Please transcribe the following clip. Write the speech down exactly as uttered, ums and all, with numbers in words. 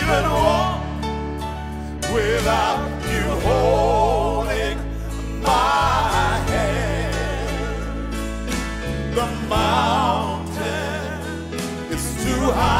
even walk without you holding my hand. The mountain is too high